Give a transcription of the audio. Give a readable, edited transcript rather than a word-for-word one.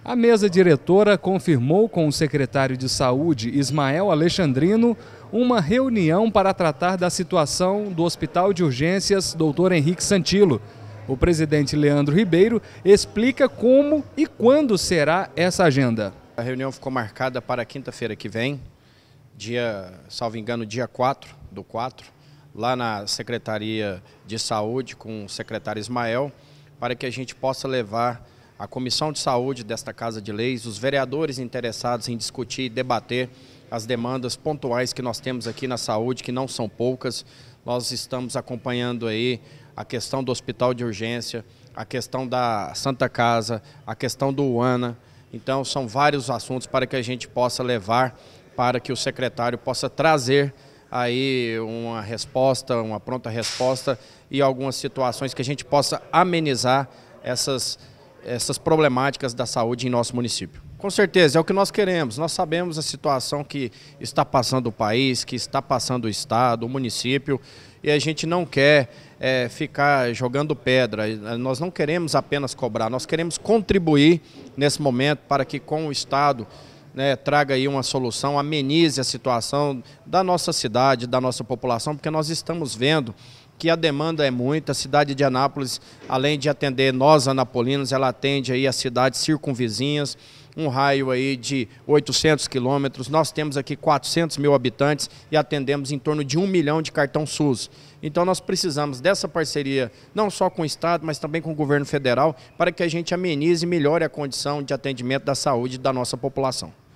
A mesa diretora confirmou com o secretário de Saúde, Ismael Alexandrino, uma reunião para tratar da situação do Hospital de Urgências Dr. Henrique Santilo. O presidente Leandro Ribeiro explica como e quando será essa agenda. A reunião ficou marcada para quinta-feira que vem, salvo engano, dia 4/4, lá na Secretaria de Saúde com o secretário Ismael, para que a gente possa levar a Comissão de Saúde desta Casa de Leis, os vereadores interessados em discutir e debater as demandas pontuais que nós temos aqui na saúde, que não são poucas. Nós estamos acompanhando aí a questão do Hospital de Urgência, a questão da Santa Casa, a questão do UANA. Então são vários assuntos para que a gente possa levar, para que o secretário possa trazer aí uma resposta, uma pronta resposta e algumas situações que a gente possa amenizar essas problemáticas da saúde em nosso município. Com certeza, é o que nós queremos. Nós sabemos a situação que está passando o país, que está passando o estado, o município, e a gente não quer ficar jogando pedra. Nós não queremos apenas cobrar, nós queremos contribuir nesse momento para que com o estado traga aí uma solução, amenize a situação da nossa cidade, da nossa população, porque nós estamos vendo que a demanda é muita. A cidade de Anápolis, além de atender nós anapolinos, ela atende aí as cidades circunvizinhas, um raio aí de 800 quilômetros. Nós temos aqui 400 mil habitantes e atendemos em torno de 1 milhão de cartão SUS. Então nós precisamos dessa parceria, não só com o Estado, mas também com o governo federal, para que a gente amenize e melhore a condição de atendimento da saúde da nossa população.